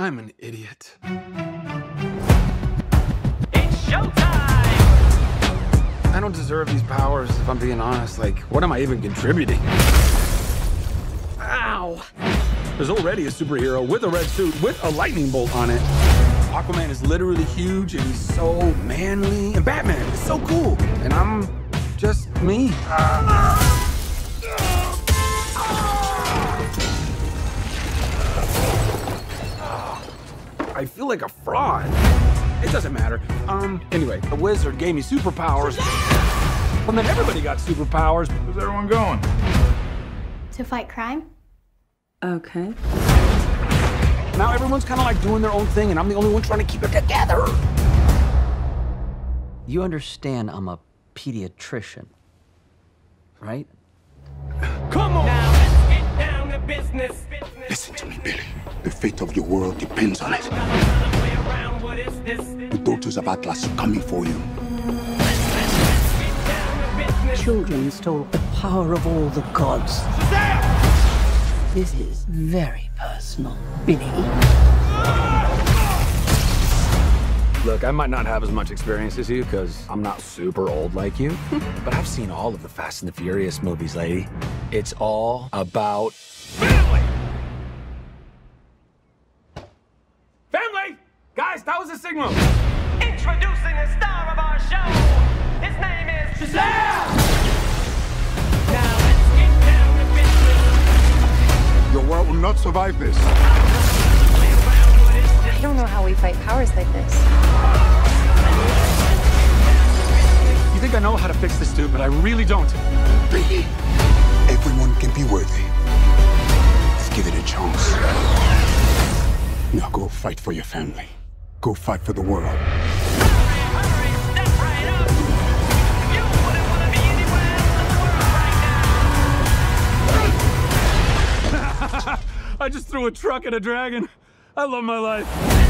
I'm an idiot. It's showtime! I don't deserve these powers, if I'm being honest. Like, what am I even contributing? Ow! There's already a superhero with a red suit with a lightning bolt on it. Aquaman is literally huge and he's so manly. And Batman is so cool. And I'm just me. I feel like a fraud. It doesn't matter. Anyway, the wizard gave me superpowers. And then everybody got superpowers. Where's everyone going? To fight crime? Okay. Now everyone's kind of like doing their own thing, and I'm the only one trying to keep it together. You understand I'm a pediatrician, right? Come on! Now let's get down to business. Listen to me, Billy. The fate of your world depends on it. The daughters of Atlas are coming for you. Children stole the power of all the gods. This is very personal, Billy. Look, I might not have as much experience as you, because I'm not super old like you. But I've seen all of the Fast and the Furious movies, lady. It's all about family! Family! Guys, that was a signal! Introducing the star of our show. His name is Shazam! Now let's get down to business. Your world will not survive this. I don't know how we fight powers like this. You think I know how to fix this, dude, but I really don't. Billy, everyone can be worthy. Let's give it a chance. Now go fight for your family. Go fight for the world. Hurry, step right up. You wouldn't want to be anywhere else in the world right now. I just threw a truck at a dragon. I love my life.